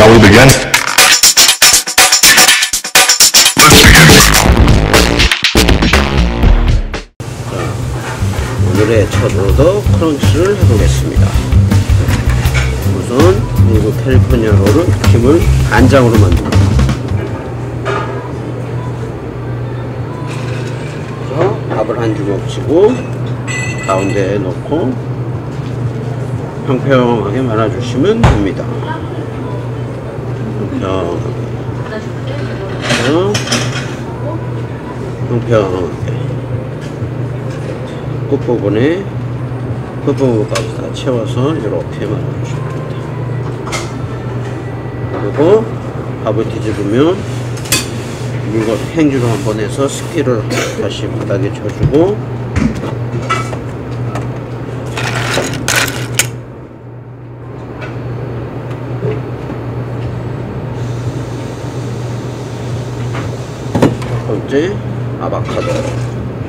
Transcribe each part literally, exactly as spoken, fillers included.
Shall we begin? 오늘의 첫 오더 크런치를 해보겠습니다. 우선 미국 캘리포니아 롤은 김을 간장으로 만듭니다. 그래서 밥을 한 주먹 치고 가운데에 넣고 평평하게 말아주시면 됩니다. 평평하게 평평하게 끝부분에 끝부분까지 다 채워서 이렇게 말아주시면 됩니다. 그리고 밥을 뒤집으면 물건 행주로 한번 해서 스피를 다시 바닥에 쳐주고 첫 번째 아보카도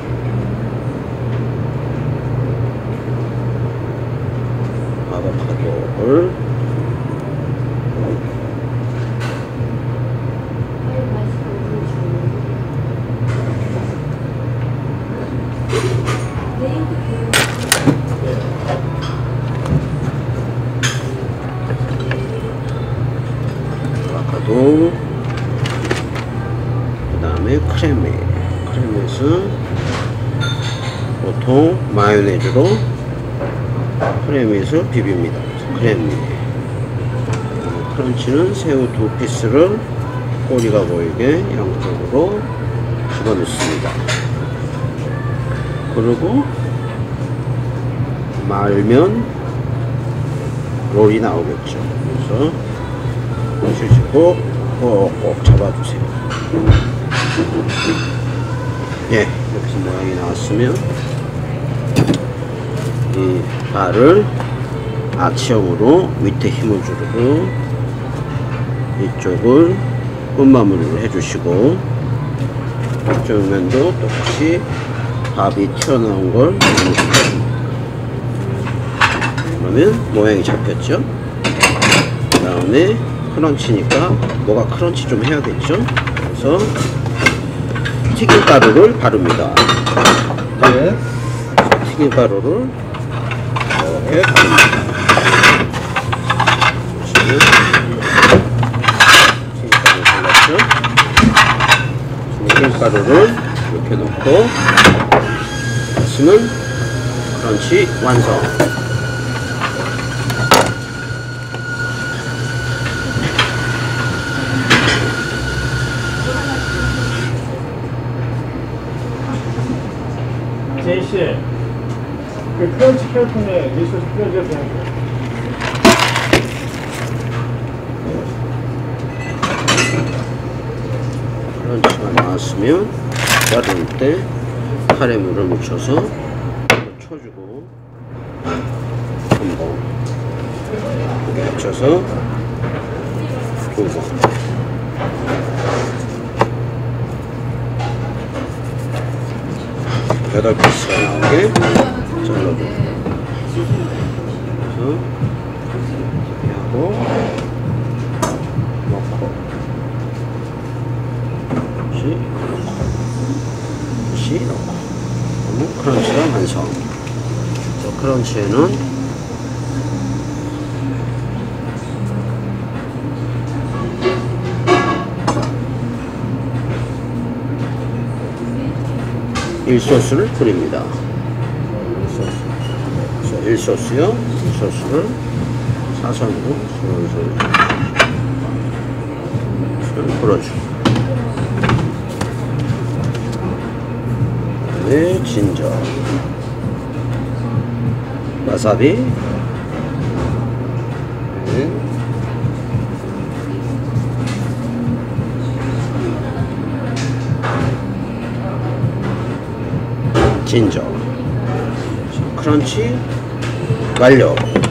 아보카도를 아보카도 그 다음에 크레미 크레미는 보통 마요네즈로 크레미에서 비빕니다. 크레미 크런치는 새우 두 피스를 꼬리가 보이게 양쪽으로 집어넣습니다. 그리고 말면 롤이 나오겠죠. 그래서 주시고 꼭꼭 잡아주세요. 예, 이렇게 모양이 나왔으면 이 발을 아치형으로 밑에 힘을 주고 이쪽을 끝마무리를 해주시고 이쪽 면도 똑같이 밥이 튀어나온 걸 그러면 모양이 잡혔죠. 그 다음에 크런치니까 뭐가 크런치 좀 해야겠죠. 그래서 튀김가루를 바릅니다. 네. 튀김가루를 이렇게 바릅니다. 보시면 튀김가루 발랐죠. 튀김가루를 이렇게 넣고 했으면 크런치 완성. 제이씨, 그 크런치 캘톤에 리소스 뿌려줘야 되는데. 크런치가 나왔으면 자를 때 칼에 물을 묻혀서 쳐주고 한번 합쳐서 두 번 여덟 피스가 나오게 잘라줘. 그래서 이렇게 하고 넣고 다시 넣고 다시 넣고 그러면 크런치가 완성. 또 크런치에는 일소스를 뿌립니다. 일소스. 일소스요. 일소스를 사선으로 솔솔 뿌려주고 그다음에 진저 와사비 네. 진저 크런치 완료.